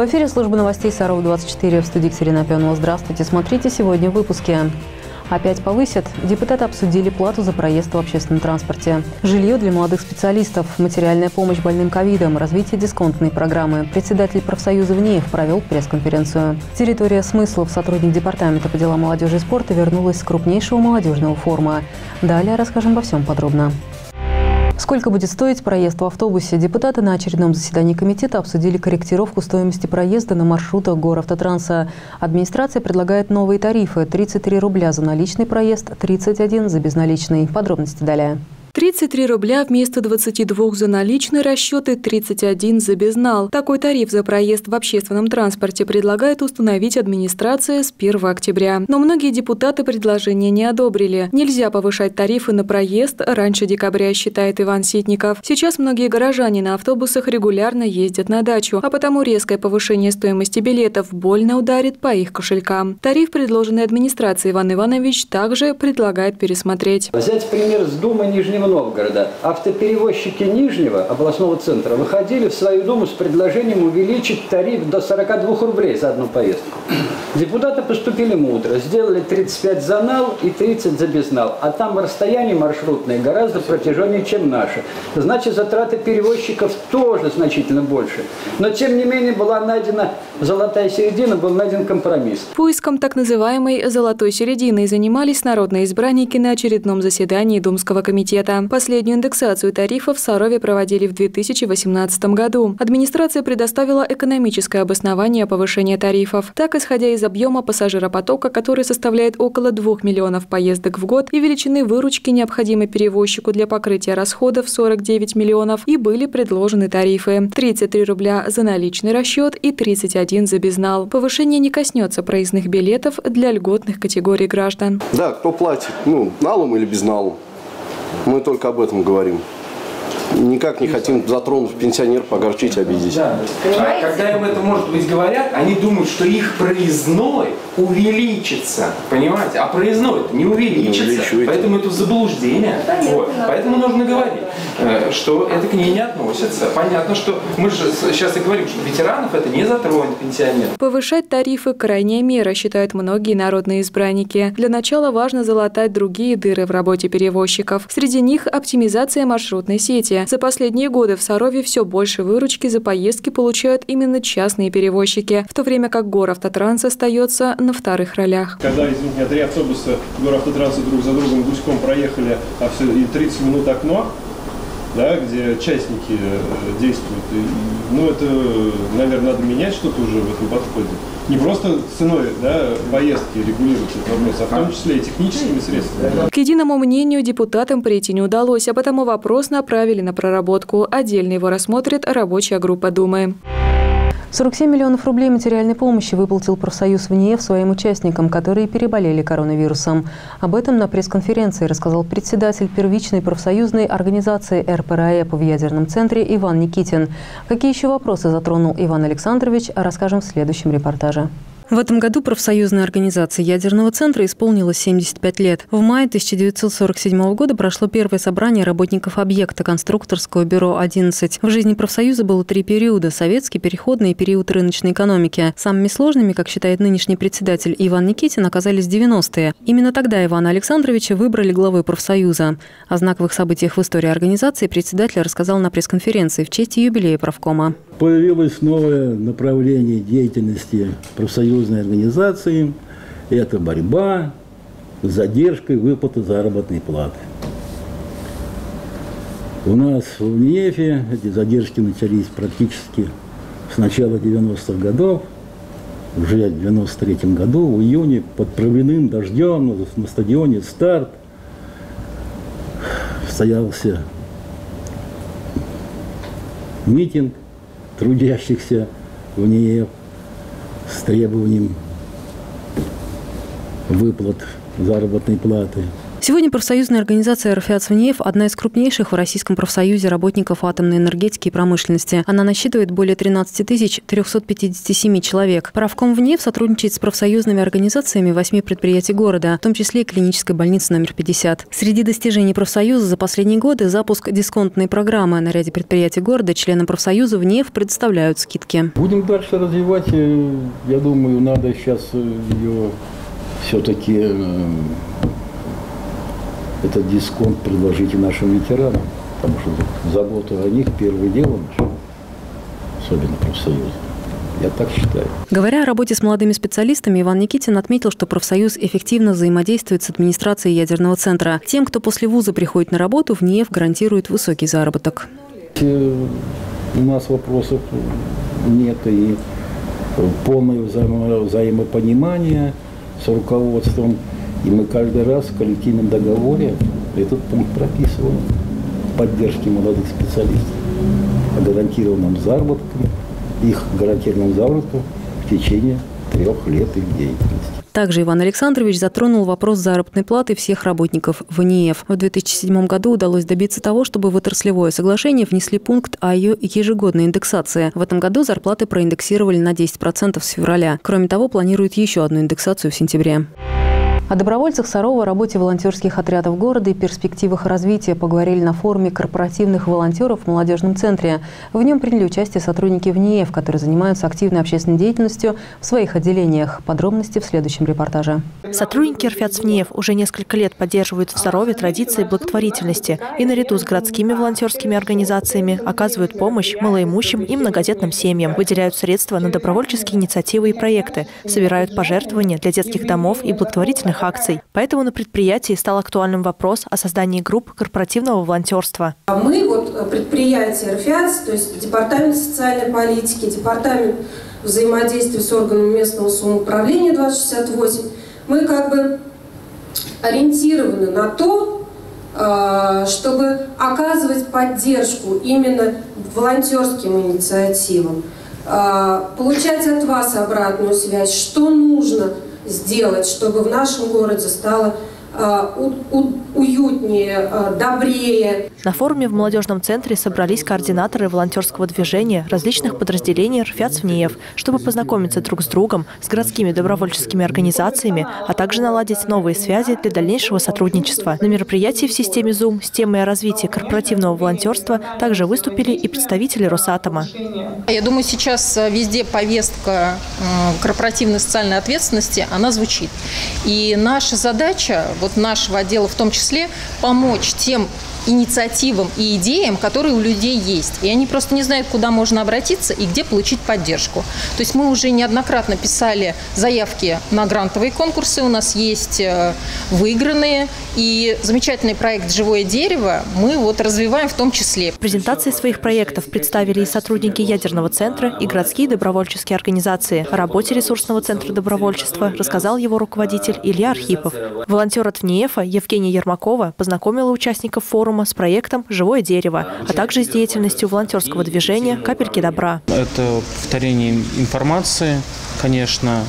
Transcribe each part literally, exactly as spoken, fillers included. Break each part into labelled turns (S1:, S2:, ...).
S1: эфире службы новостей Саров двадцать четыре. В студии Катерина Пионова. Здравствуйте. Смотрите сегодня в выпуске. Опять повысят. Депутаты обсудили плату за проезд в общественном транспорте. Жилье для молодых специалистов. Материальная помощь больным ковидом. Развитие дисконтной программы. Председатель профсоюза ВНИИФ провел пресс-конференцию. Территория смыслов. Сотрудник департамента по делам молодежи и спорта вернулась с крупнейшего молодежного форума. Далее расскажем обо всем подробно. Сколько будет стоить проезд в автобусе? Депутаты на очередном заседании комитета обсудили корректировку стоимости проезда на маршрутах Горавтотранса. Администрация предлагает новые тарифы – тридцать три рубля за наличный проезд, тридцать один за безналичный. Подробности далее.
S2: тридцать три рубля вместо двадцати двух за наличный расчет и тридцать один за безнал. Такой тариф за проезд в общественном транспорте предлагает установить администрация с первого октября. Но многие депутаты предложение не одобрили. Нельзя повышать тарифы на проезд раньше декабря, считает Иван Ситников. Сейчас многие горожане на автобусах регулярно ездят на дачу, а потому резкое повышение стоимости билетов больно ударит по их кошелькам. Тариф, предложенный администрацией, Иван Иванович также предлагает пересмотреть.
S3: Взять пример с Думы Нижнего Новгорода. Автоперевозчики Нижнего областного центра выходили в свою Думу с предложением увеличить тариф до сорока двух рублей за одну поездку. Депутаты поступили мудро. Сделали тридцать пять за нал и тридцать за безнал. А там расстояние маршрутное гораздо протяженнее, чем наше. Значит, затраты перевозчиков тоже значительно больше. Но, тем не менее, была найдена золотая середина, был найден компромисс.
S2: Поиском так называемой «золотой середины» занимались народные избранники на очередном заседании Думского комитета. Последнюю индексацию тарифов в Сарове проводили в две тысячи восемнадцатом году. Администрация предоставила экономическое обоснование повышения тарифов. Так, исходя из объема пассажиропотока, который составляет около двух миллионов поездок в год, и величины выручки, необходимой перевозчику для покрытия расходов сорок девять миллионов, и были предложены тарифы – тридцать три рубля за наличный расчет и тридцать один за безнал. Повышение не коснется проездных билетов для льготных категорий граждан.
S4: Да, кто платит, ну, налом или безналом. Мы только об этом говорим. Никак не хотим затронуть пенсионеров, огорчить, обидеть.
S5: Да. А когда им это, может быть, говорят, они думают, что их проездной увеличится. Понимаете? А проездной не увеличится. Не Поэтому это заблуждение. Вот. Поэтому нужно говорить, что это к ней не относится. Понятно, что мы же сейчас и говорим, что ветеранов это не затронет, пенсионеров.
S2: Повышать тарифы – крайняя мера, считают многие народные избранники. Для начала важно залатать другие дыры в работе перевозчиков. Среди них оптимизация маршрутной сети. За последние годы в Сарове все больше выручки за поездки получают именно частные перевозчики, в то время как Горавтотранс остается на вторых ролях.
S6: Когда, извините, три автобуса Горавтотранса друг за другом гуськом проехали, а все, и тридцать минут окно, да, где частники действуют, и, ну это, наверное, надо менять что-то уже в этом подходе. Не просто ценой, да, поездки регулируется этот вопрос, а в том числе и техническими средствами.
S2: К единому мнению депутатам прийти не удалось, а потому вопрос направили на проработку. Отдельно его рассмотрит рабочая группа Думы.
S1: сорок семь миллионов рублей материальной помощи выплатил профсоюз ВНИИФ своим участникам, которые переболели коронавирусом. Об этом на пресс-конференции рассказал председатель первичной профсоюзной организации эр пэ эр а в ядерном центре Иван Никитин. Какие еще вопросы затронул Иван Александрович, расскажем в следующем репортаже. В этом году профсоюзной организации ядерного центра исполнилось семьдесят пять лет. В мае тысяча девятьсот сорок седьмого года прошло первое собрание работников объекта конструкторского бюро одиннадцать. В жизни профсоюза было три периода – советский, переходный и период рыночной экономики. Самыми сложными, как считает нынешний председатель Иван Никитин, оказались девяностые. Именно тогда Ивана Александровича выбрали главой профсоюза. О знаковых событиях в истории организации председатель рассказал на пресс-конференции в честь юбилея правкома.
S7: Появилось новое направление деятельности профсоюзной организации. Это борьба с задержкой выплаты заработной платы. У нас в ВНИИФе эти задержки начались практически с начала девяностых годов. Уже в девяносто третьем году, в июне, под проливным дождем на стадионе «Старт» состоялся митинг трудящихся в ВНИИФ с требованием выплат заработной платы.
S1: Сегодня профсоюзная организация РФИАЦ-ВНИЭФ – одна из крупнейших в Российском профсоюзе работников атомной энергетики и промышленности. Она насчитывает более тринадцати тысяч трёхсот пятидесяти семи человек. Правком ВНИЭФ сотрудничает с профсоюзными организациями восьми предприятий города, в том числе и клинической больницы номер пятьдесят. Среди достижений профсоюза за последние годы запуск дисконтной программы. На ряде предприятий города членам профсоюза ВНИЭФ предоставляют скидки.
S7: Будем дальше развивать. Я думаю, надо сейчас ее все-таки... этот дисконт предложите нашим ветеранам, потому что забота о них первое дело наше, особенно профсоюза. Я так считаю.
S1: Говоря о работе с молодыми специалистами, Иван Никитин отметил, что профсоюз эффективно взаимодействует с администрацией ядерного центра. Тем, кто после вуза приходит на работу, ВНИЭФ гарантирует высокий заработок.
S7: У нас вопросов нет, и полное взаимо- взаимопонимание с руководством. И мы каждый раз в коллективном договоре этот пункт прописываем поддержки молодых специалистов о гарантированном заработке, их гарантированном заработке в течение трех лет их деятельности.
S1: Также Иван Александрович затронул вопрос заработной платы всех работников ВНИЭФ. В две тысячи седьмом году удалось добиться того, чтобы в отраслевое соглашение внесли пункт о ее ежегодной индексации. В этом году зарплаты проиндексировали на десять процентов с февраля. Кроме того, планируют еще одну индексацию в сентябре. О добровольцах Сарова, работе волонтерских отрядов города и перспективах развития поговорили на форуме корпоративных волонтеров в молодежном центре. В нем приняли участие сотрудники ВНИЭФ, которые занимаются активной общественной деятельностью в своих отделениях. Подробности в следующем репортаже.
S8: Сотрудники РФИАЦ-ВНИЭФ уже несколько лет поддерживают в Сарове традиции благотворительности и наряду с городскими волонтерскими организациями оказывают помощь малоимущим и многодетным семьям, выделяют средства на добровольческие инициативы и проекты, собирают пожертвования для детских домов и благотворительных акций. Поэтому на предприятии стал актуальным вопрос о создании групп корпоративного волонтерства.
S9: Мы, вот предприятие РФИАЦ, то есть Департамент социальной политики, Департамент взаимодействия с органами местного самоуправления двадцать шестьдесят восемь, мы как бы ориентированы на то, чтобы оказывать поддержку именно волонтерским инициативам, получать от вас обратную связь, что нужно сделать, чтобы в нашем городе стало у, у, уютнее, добрее.
S8: На форуме в молодежном центре собрались координаторы волонтерского движения различных подразделений РФИАЦ-ВНИЭФ, чтобы познакомиться друг с другом, с городскими добровольческими организациями, а также наладить новые связи для дальнейшего сотрудничества. На мероприятии в системе Zoom с темой о развитии корпоративного волонтерства также выступили и представители Росатома.
S10: Я думаю, сейчас везде повестка корпоративной социальной ответственности, она звучит. И наша задача, вот нашего отдела в том числе, помочь тем инициативам и идеям, которые у людей есть. И они просто не знают, куда можно обратиться и где получить поддержку. То есть мы уже неоднократно писали заявки на грантовые конкурсы, у нас есть выигранные. И замечательный проект «Живое дерево» мы вот развиваем в том числе.
S8: Презентации своих проектов представили и сотрудники ядерного центра, и городские добровольческие организации. О работе ресурсного центра добровольчества рассказал его руководитель Илья Архипов. Волонтер от ВНИЭФа Евгения Ермакова познакомила участников форума с проектом «Живое дерево», а также с деятельностью волонтерского движения «Капельки добра».
S11: Это повторение информации, конечно.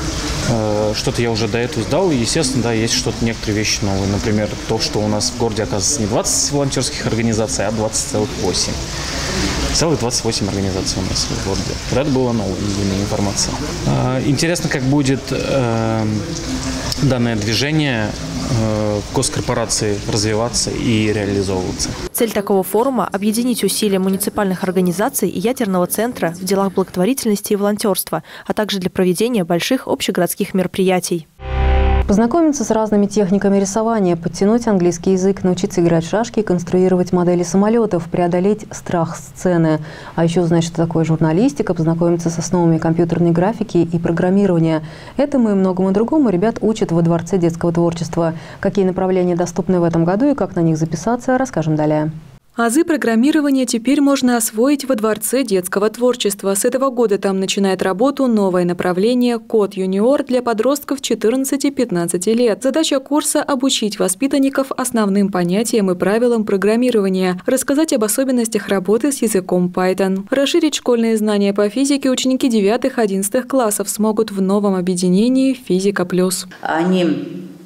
S11: Что-то я уже до этого сдал, и, естественно, да, есть что-то, некоторые вещи новые. Например, то, что у нас в городе, оказывается, не двадцать волонтерских организаций, а двадцать целых восемь. Целых двадцать восемь организаций у нас в городе. Вот это была новая информация. Интересно, как будет э, данное движение э, госкорпорации развиваться и реализовываться.
S8: Цель такого форума – объединить усилия муниципальных организаций и ядерного центра в делах благотворительности и волонтерства, а также для проведения больших общегородских мероприятий.
S1: Познакомиться с разными техниками рисования, подтянуть английский язык, научиться играть в шашки, конструировать модели самолетов, преодолеть страх сцены. А еще узнать, что такое журналистика, познакомиться с основами компьютерной графики и программирования. Этому и многому другому ребят учат во Дворце детского творчества. Какие направления доступны в этом году и как на них записаться, расскажем далее.
S2: Азы программирования теперь можно освоить во Дворце детского творчества. С этого года там начинает работу новое направление «Код юниор» для подростков четырнадцати-пятнадцати лет. Задача курса – обучить воспитанников основным понятиям и правилам программирования, рассказать об особенностях работы с языком Python. Расширить школьные знания по физике ученики девятых-одиннадцатых классов смогут в новом объединении «Физика плюс».
S12: Они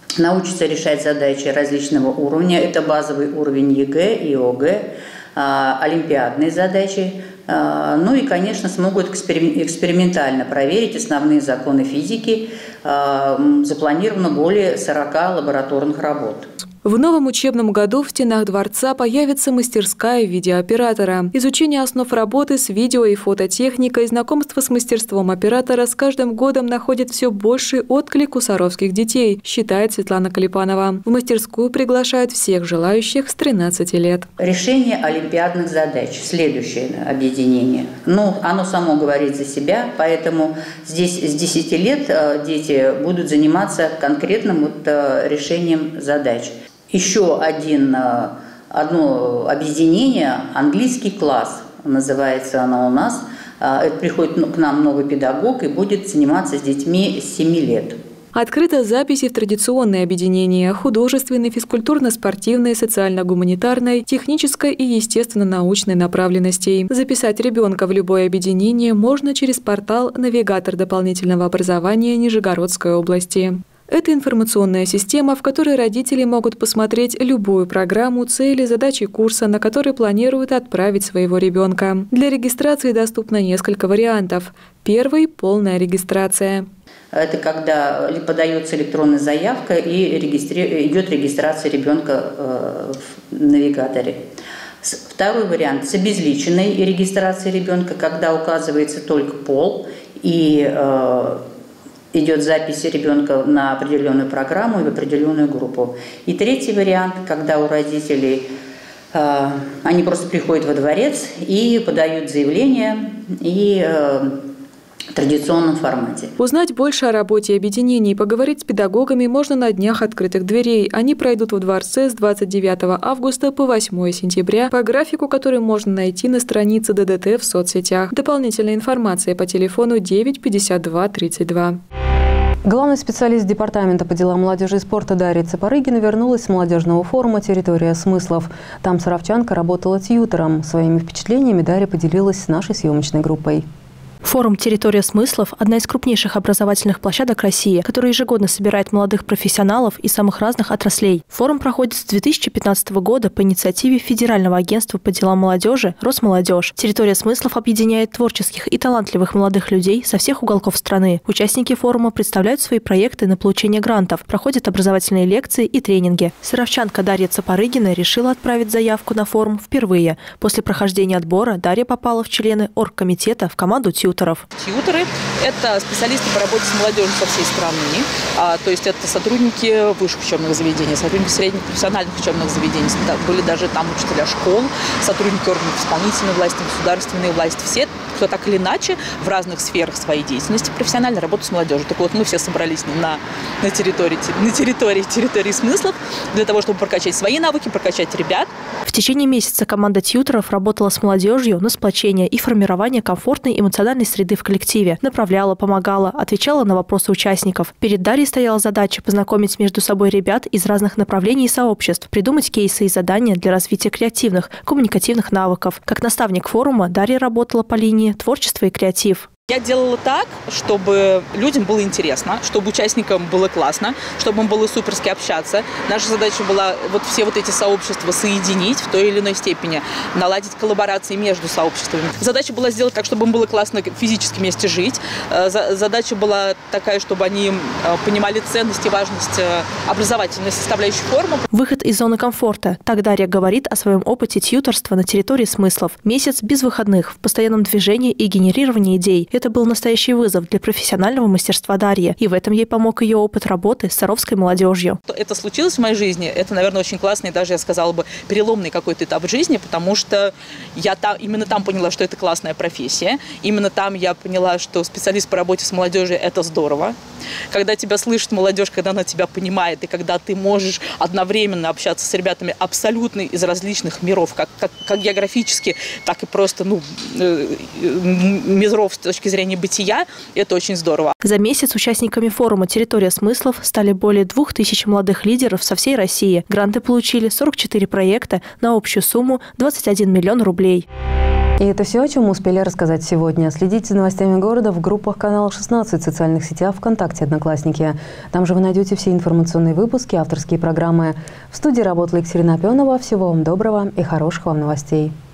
S12: научатся решать задачи различного уровня. Это базовый уровень ЕГЭ и ОГЭ, олимпиадные задачи. Ну и, конечно, смогут экспериментально проверить основные законы физики. Запланировано более сорока лабораторных работ.
S2: В новом учебном году в стенах дворца появится мастерская видеооператора. Изучение основ работы с видео и фототехникой, знакомство с мастерством оператора с каждым годом находит все больший отклик у саровских детей, считает Светлана Калипанова. В мастерскую приглашают всех желающих с тринадцати лет.
S12: Решение олимпиадных задач. Следующее объединение. Ну, оно само говорит за себя, поэтому здесь с десяти лет дети будут заниматься конкретным вот решением задач. Еще один, одно объединение, английский класс, называется оно у нас. Это приходит к нам новый педагог и будет заниматься с детьми с семи лет.
S2: Открыта записи в традиционные объединения – художественной, физкультурно-спортивной, социально-гуманитарной, технической и естественно-научной направленностей. Записать ребенка в любое объединение можно через портал «Навигатор дополнительного образования Нижегородской области». Это информационная система, в которой родители могут посмотреть любую программу, цели, задачи курса, на который планируют отправить своего ребенка. Для регистрации доступно несколько вариантов. Первый – полная регистрация.
S12: Это когда подается электронная заявка и регистри... идет регистрация ребенка в навигаторе. Второй вариант – с обезличенной регистрацией ребенка, когда указывается только пол и идет запись ребенка на определенную программу и в определенную группу. И третий вариант, когда у родителей э, они просто приходят во дворец и подают заявление и э, в традиционном формате.
S2: Узнать больше о работе объединений и поговорить с педагогами можно на днях открытых дверей. Они пройдут во дворце с двадцать девятого августа по восьмое сентября по графику, который можно найти на странице ДДТ в соцсетях. Дополнительная информация по телефону девять пятьдесят два тридцать два.
S1: Главный специалист Департамента по делам молодежи и спорта Дарья Цапарыгина вернулась с молодежного форума «Территория смыслов». Там саровчанка работала тьютором. Своими впечатлениями Дарья поделилась с нашей съемочной группой.
S8: Форум «Территория смыслов» – одна из крупнейших образовательных площадок России, которая ежегодно собирает молодых профессионалов из самых разных отраслей. Форум проходит с две тысячи пятнадцатого года по инициативе Федерального агентства по делам молодежи «Росмолодежь». «Территория смыслов» объединяет творческих и талантливых молодых людей со всех уголков страны. Участники форума представляют свои проекты на получение грантов, проходят образовательные лекции и тренинги. Саровчанка Дарья Цапарыгина решила отправить заявку на форум впервые. После прохождения отбора Дарья попала в члены оргкомитета в команду тьюторов.
S13: Тьюторы – это специалисты по работе с молодежью со всей страны, а, то есть это сотрудники высших учебных заведений, сотрудники средних профессиональных учебных заведений, были даже там учителя школ, сотрудники органов исполнительной власти, государственной власти, все, кто так или иначе в разных сферах своей деятельности профессионально работают с молодежью. Так вот, мы все собрались на, на, территории, на территории, территории смыслов для того, чтобы прокачать свои навыки, прокачать ребят.
S8: В течение месяца команда тьюторов работала с молодежью на сплочение и формирование комфортной эмоциональной среды в коллективе, направляла, помогала, отвечала на вопросы участников. Перед Дарьей стояла задача познакомить между собой ребят из разных направлений и сообществ, придумать кейсы и задания для развития креативных, коммуникативных навыков. Как наставник форума Дарья работала по линии творчество и креатив.
S13: Я делала так, чтобы людям было интересно, чтобы участникам было классно, чтобы им было суперски общаться. Наша задача была вот все вот эти сообщества соединить в той или иной степени, наладить коллаборации между сообществами. Задача была сделать так, чтобы им было классно физически вместе жить. Задача была такая, чтобы они понимали ценность и важность образовательной составляющей форумы.
S8: Выход из зоны комфорта. Так Дарья говорит о своем опыте тьюторства на территории смыслов. Месяц без выходных, в постоянном движении и генерировании идей. Это был настоящий вызов для профессионального мастерства Дарьи. И в этом ей помог ее опыт работы с саровской молодежью.
S13: Это случилось в моей жизни. Это, наверное, очень классный, даже, я сказала бы, переломный какой-то этап в жизни, потому что я там, именно там поняла, что это классная профессия. Именно там я поняла, что специалист по работе с молодежью – это здорово. Когда тебя слышит молодежь, когда она тебя понимает, и когда ты можешь одновременно общаться с ребятами абсолютно из различных миров, как, как, как географически, так и просто ну, миров с точки зрения бытия, это очень здорово.
S8: За месяц участниками форума «Территория смыслов» стали более двух тысяч молодых лидеров со всей России. Гранты получили сорок четыре проекта на общую сумму двадцать один миллион рублей.
S1: И это все, о чем мы успели рассказать сегодня. Следите за новостями города в группах канала шестнадцать, в социальных сетях ВКонтакте, Одноклассники. Там же вы найдете все информационные выпуски, авторские программы. В студии работала Екатерина Опенова. Всего вам доброго и хороших вам новостей.